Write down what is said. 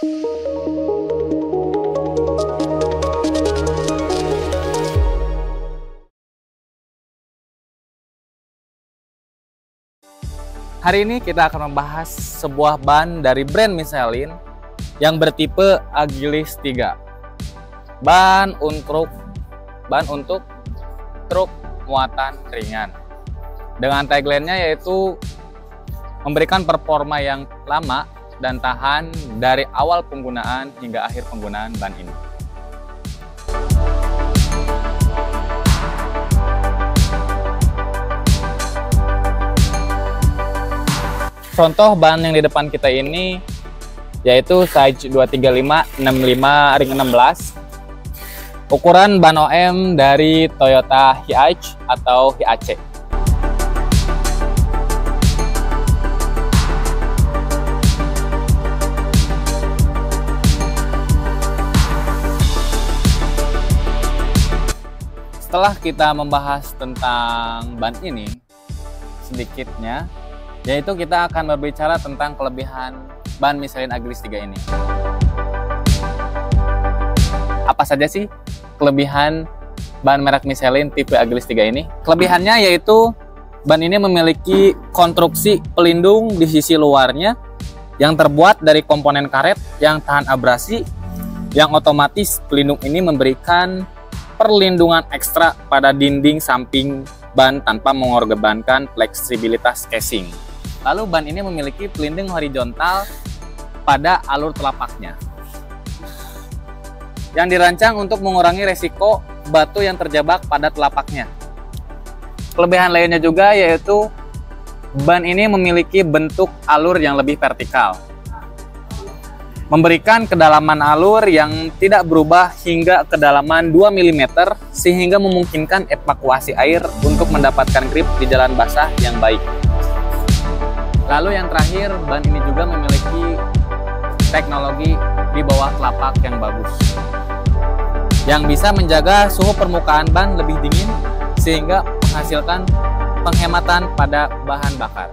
Hari ini kita akan membahas sebuah ban dari brand Michelin yang bertipe Agilis 3. Ban untuk truk muatan ringan. Dengan tagline-nya yaitu memberikan performa yang lama dan tahan dari awal penggunaan hingga akhir penggunaan ban ini. Contoh ban yang di depan kita ini yaitu size 235/65 ring 16. Ukuran ban OM dari Toyota Hiace atau Hiace. Setelah kita membahas tentang ban ini sedikitnya, yaitu kita akan berbicara tentang kelebihan ban Michelin Agilis 3 ini. Apa saja sih kelebihan ban merek Michelin tipe Agilis 3 ini? Kelebihannya yaitu ban ini memiliki konstruksi pelindung di sisi luarnya yang terbuat dari komponen karet yang tahan abrasi, yang otomatis pelindung ini memberikan perlindungan ekstra pada dinding samping ban tanpa mengorbankan fleksibilitas casing. Lalu ban ini memiliki pelindung horizontal pada alur telapaknya yang dirancang untuk mengurangi resiko batu yang terjebak pada telapaknya. Kelebihan lainnya juga yaitu ban ini memiliki bentuk alur yang lebih vertikal, memberikan kedalaman alur yang tidak berubah hingga kedalaman 2 mm sehingga memungkinkan evakuasi air untuk mendapatkan grip di jalan basah yang baik. Lalu yang terakhir, ban ini juga memiliki teknologi di bawah telapak yang bagus, yang bisa menjaga suhu permukaan ban lebih dingin sehingga menghasilkan penghematan pada bahan bakar.